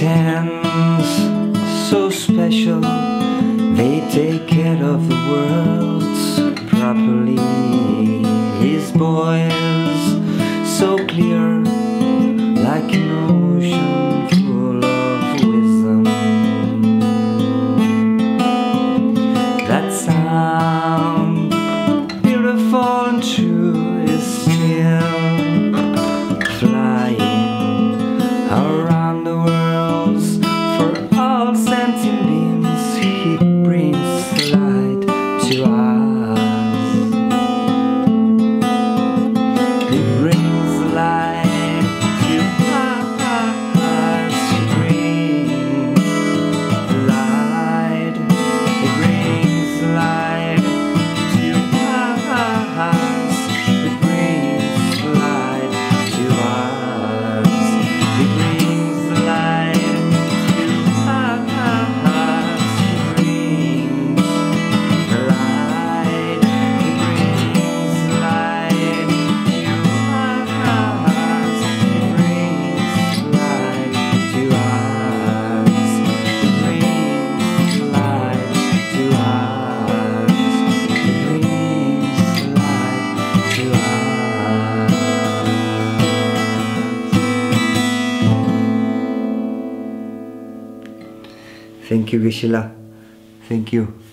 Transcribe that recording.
hands so special, they take care of the world properly. His voice so clear, like an ocean full of wisdom. That sound, beautiful and true, is still flying around the world for all sentient beings. He brings light to us. He brings light to us. He brings light. He brings light to us. He brings light to us. He brings light to us. He brings light. He brings light to us. He brings light to us. He brings light to us. He brings light to us. Thank you, Ghescela. Thank you.